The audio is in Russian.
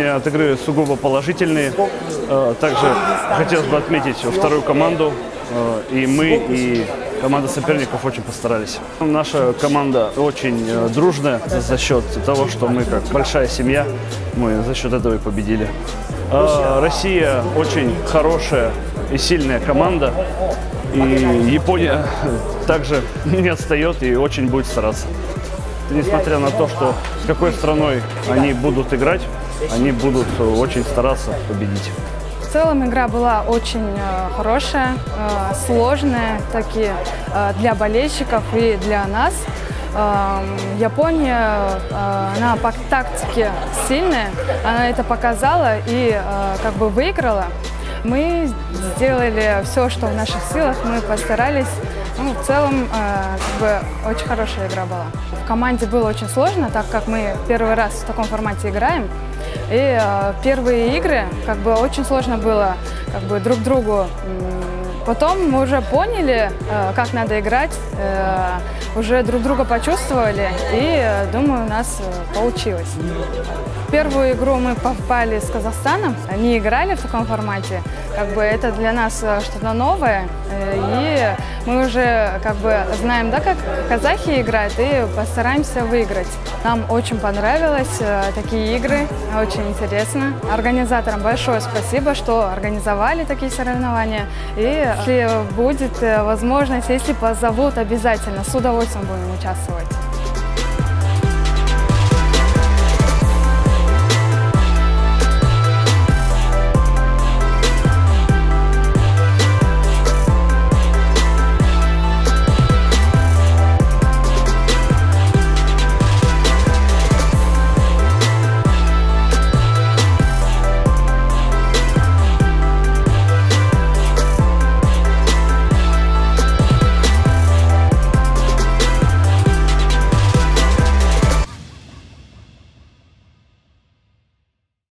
Впечатления от игры сугубо положительные. Также хотелось бы отметить вторую команду. И мы, и команда соперников очень постарались. Наша команда очень дружная за счет того, что мы как большая семья, мы за счет этого и победили. Россия очень хорошая и сильная команда. И Япония также не отстает и очень будет стараться. Несмотря на то, что с какой страной они будут играть, они будут очень стараться победить. В целом игра была очень хорошая, сложная, таки для болельщиков и для нас. Япония, она по тактике сильная, она это показала и как бы выиграла. Мы сделали все, что в наших силах, мы постарались. Ну, в целом, как бы, очень хорошая игра была. В команде было очень сложно, так как мы первый раз в таком формате играем. И первые игры, как бы, очень сложно было, как бы, друг другу. Потом мы уже поняли, как надо играть, уже друг друга почувствовали, и, думаю, у нас получилось. В первую игру мы попали с Казахстаном, не играли в таком формате, как бы это для нас что-то новое, и мы уже как бы знаем, да, как казахи играют, и постараемся выиграть. Нам очень понравилось такие игры, очень интересно. Организаторам большое спасибо, что организовали такие соревнования, и если будет возможность, если позовут, обязательно с удовольствием будем участвовать.